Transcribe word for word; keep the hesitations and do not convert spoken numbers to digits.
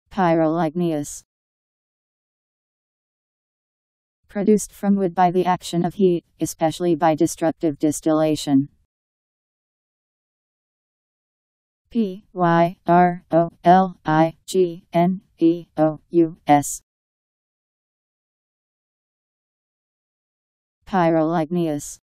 Pyroligneous. Produced from wood by the action of heat, especially by destructive distillation. P Y R O L I G N E O U S. Pyroligneous.